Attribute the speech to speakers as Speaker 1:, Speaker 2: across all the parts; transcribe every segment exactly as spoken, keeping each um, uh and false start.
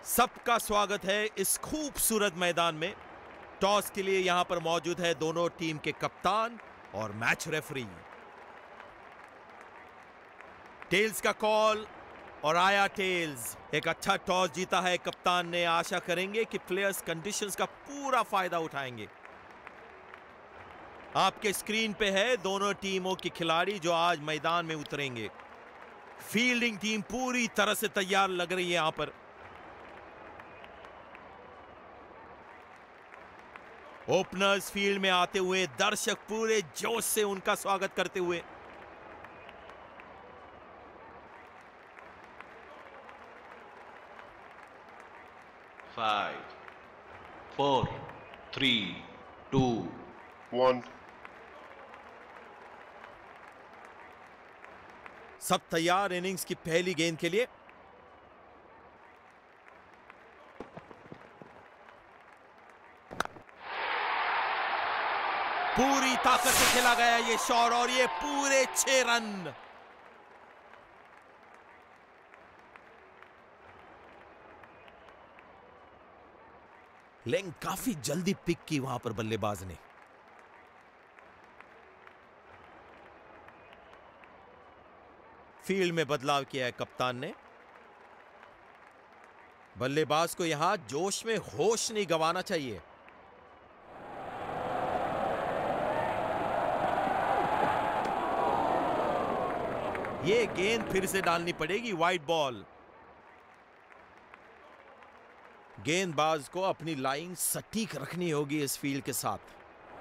Speaker 1: सबका स्वागत है इस खूबसूरत मैदान में। टॉस के लिए यहां पर मौजूद है दोनों टीम के कप्तान और मैच रेफरी। टेल्स का कॉल और आया टेल्स। एक अच्छा टॉस जीता है कप्तान ने। आशा करेंगे कि प्लेयर्स कंडीशंस का पूरा फायदा उठाएंगे। आपके स्क्रीन पे है दोनों टीमों के खिलाड़ी जो आज मैदान में उतरेंगे। फील्डिंग टीम पूरी तरह से तैयार लग रही है यहां पर। ओपनर्स फील्ड में आते हुए दर्शक पूरे जोश से उनका स्वागत करते हुए।
Speaker 2: Five, four, three, two,
Speaker 3: one.
Speaker 1: सब तैयार इनिंग्स की पहली गेंद के लिए। पूरी ताकत से खेला गया ये शॉट और ये पूरे छह रन। लेकिन काफी जल्दी पिक की वहां पर बल्लेबाज ने। फील्ड में बदलाव किया है कप्तान ने। बल्लेबाज को यहां जोश में होश नहीं गंवाना चाहिए। ये गेंद फिर से डालनी पड़ेगी। Wide ball. गेंदबाज को अपनी लाइन सटीक रखनी होगी इस फील्ड के साथ।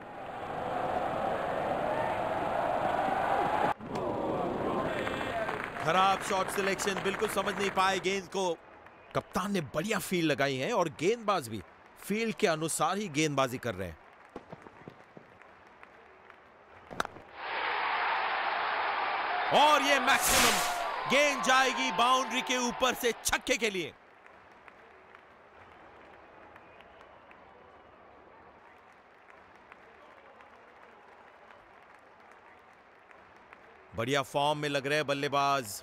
Speaker 1: खराब शॉट सिलेक्शन, बिल्कुल समझ नहीं पाए गेंद को। कप्तान ने बढ़िया फील्ड लगाई है और गेंदबाज भी फील्ड के अनुसार ही गेंदबाजी कर रहे हैं। और ये मैक्सिमम गेंद जाएगी बाउंड्री के ऊपर से छक्के के लिए। बढ़िया फॉर्म में लग रहे हैं बल्लेबाज।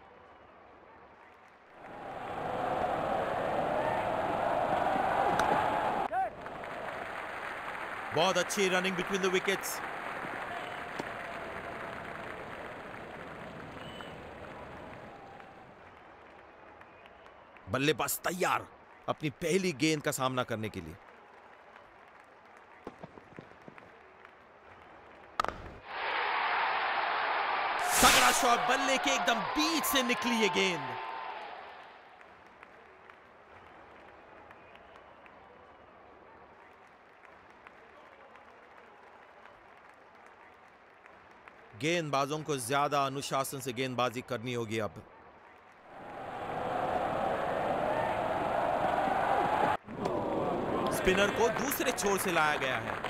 Speaker 1: बहुत अच्छी रनिंग बिटवीन द विकेट्स। बल्लेबाज तैयार अपनी पहली गेंद का सामना करने के लिए। तगड़ा शॉट, बल्ले के एकदम बीच से निकली ये गेंद। गेंदबाजों को ज्यादा अनुशासन से गेंदबाजी करनी होगी अब। स्पिनर को दूसरे छोर से लाया गया है।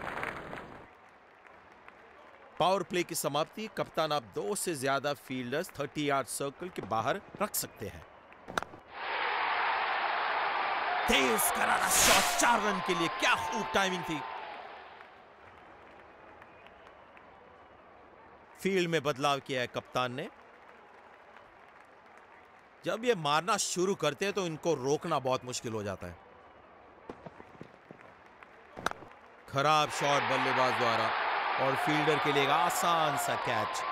Speaker 1: पावर प्ले की समाप्ति। कप्तान आप दो से ज्यादा फील्डर्स तीस यार्ड सर्कल के बाहर रख सकते हैं। तेज करारा शॉट, चार रन के लिए। क्या खूब टाइमिंग थी। फील्ड में बदलाव किया है कप्तान ने। जब ये मारना शुरू करते हैं तो इनको रोकना बहुत मुश्किल हो जाता है। खराब शॉट बल्लेबाज द्वारा और फील्डर के लिए आसान सा कैच।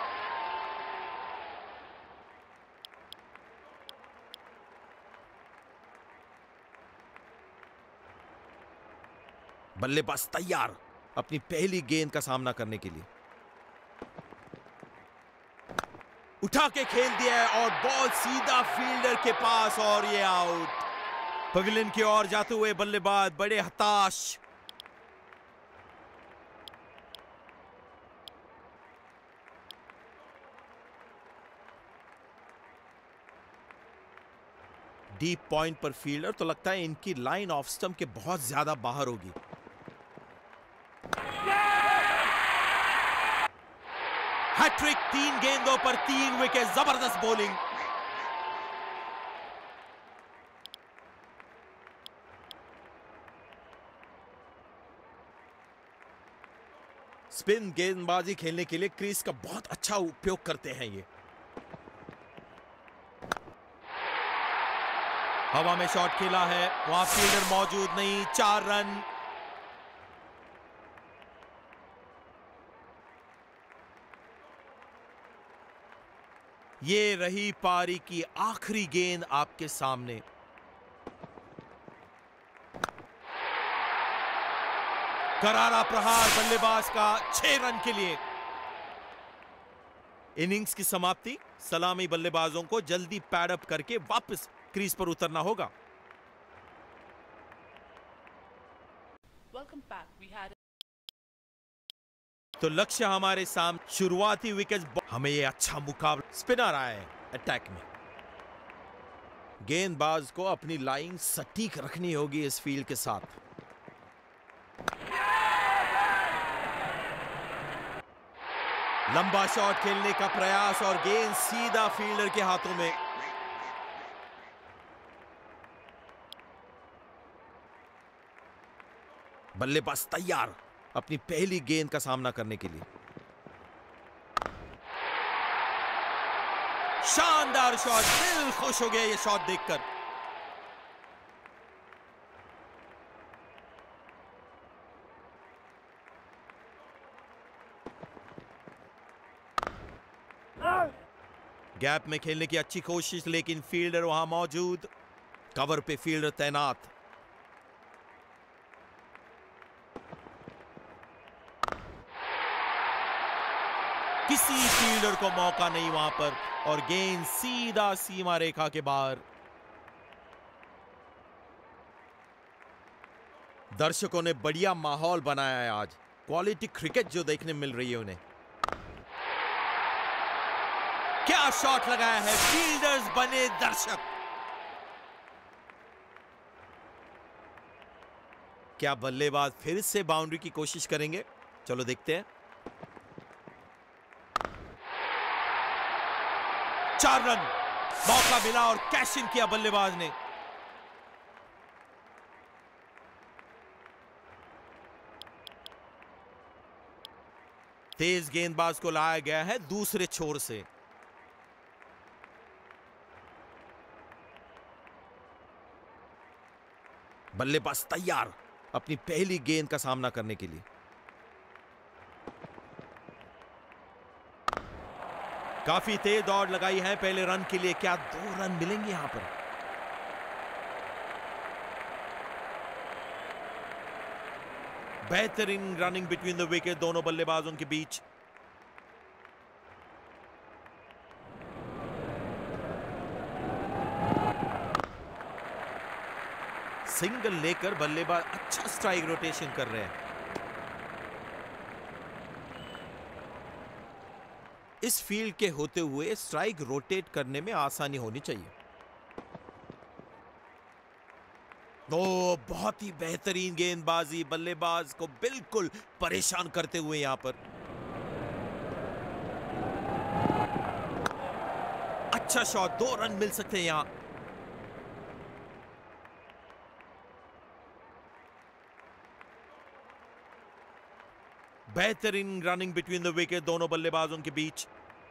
Speaker 1: बल्लेबाज तैयार अपनी पहली गेंद का सामना करने के लिए। उठा के खेल दिया है और बॉल सीधा फील्डर के पास और ये आउट। पवेलियन की ओर जाते हुए बल्लेबाज बड़े हताश। डीप पॉइंट पर फील्डर, तो लगता है इनकी लाइन ऑफ स्टंप के बहुत ज्यादा बाहर होगी। हैट्रिक, तीन गेंदों पर तीन विकेट। जबरदस्त बॉलिंग। स्पिन गेंदबाजी खेलने के लिए क्रीज का बहुत अच्छा उपयोग करते हैं ये। हवा में शॉट खेला है, वहां फील्डर मौजूद नहीं। चार रन। ये रही पारी की आखिरी गेंद आपके सामने। करारा प्रहार बल्लेबाज का छह रन के लिए। इनिंग्स की समाप्ति। सलामी बल्लेबाजों को जल्दी पैड अप करके वापस क्रीज पर उतरना होगा।
Speaker 3: had...
Speaker 1: तो लक्ष्य हमारे सामने। शुरुआती विकेट। हमें यह अच्छा मुकाबला। स्पिनर आए अटैक में। गेंदबाज को अपनी लाइन सटीक रखनी होगी इस फील्ड के साथ। लंबा शॉट खेलने का प्रयास और गेंद सीधा फील्डर के हाथों में। बल्लेबाज तैयार अपनी पहली गेंद का सामना करने के लिए। शानदार शॉट। दिल खुश हो गया ये शॉट देखकर। गैप में खेलने की अच्छी कोशिश, लेकिन फील्डर वहां मौजूद। कवर पे फील्डर तैनात। किसी फील्डर को मौका नहीं वहां पर और गेंद सीधा सीमा रेखा के बाहर। दर्शकों ने बढ़िया माहौल बनाया है आज। क्वालिटी क्रिकेट जो देखने मिल रही है उन्हें। क्या शॉट लगाया है। फील्डर्स बने दर्शक। क्या बल्लेबाज फिर से बाउंड्री की कोशिश करेंगे? चलो देखते हैं। चार रन। मौका मिला और कैश इन किया बल्लेबाज ने। तेज गेंदबाज को लाया गया है दूसरे छोर से। बल्लेबाज तैयार अपनी पहली गेंद का सामना करने के लिए। काफी तेज दौड़ लगाई है पहले रन के लिए। क्या दो रन मिलेंगे यहां पर? बेहतरीन रनिंग बिटवीन द विकेट दोनों बल्लेबाजों के बीच। सिंगल लेकर बल्लेबाज अच्छा स्ट्राइक रोटेशन कर रहे हैं। इस फील्ड के होते हुए स्ट्राइक रोटेट करने में आसानी होनी चाहिए। ओ, बहुत ही बेहतरीन गेंदबाजी। बल्लेबाज को बिल्कुल परेशान करते हुए यहां पर। अच्छा शॉट। दो रन मिल सकते हैं यहां। बेहतरीन रनिंग बिटवीन द विकेट दोनों बल्लेबाजों के बीच।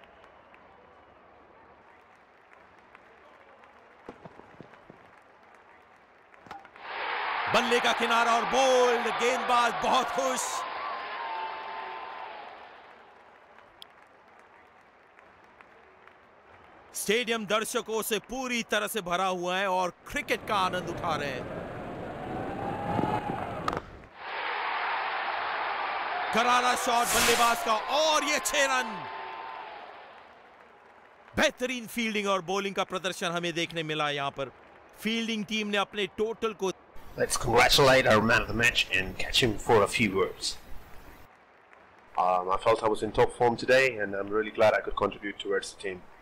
Speaker 1: बल्ले का किनारा और बोल्ड। गेंदबाज बहुत खुश। स्टेडियम दर्शकों से पूरी तरह से भरा हुआ है और क्रिकेट का आनंद उठा रहे हैं। करारा शॉट बल्लेबाज का और ये छह रन। बेहतरीन फील्डिंग और बॉलिंग का प्रदर्शन हमें देखने मिला यहां पर। फील्डिंग टीम ने अपने टोटल को।
Speaker 4: Let's congratulate our man of the match and catch him for a few words. Um, I felt I was in top form today, and I'm really glad I could contribute towards the team.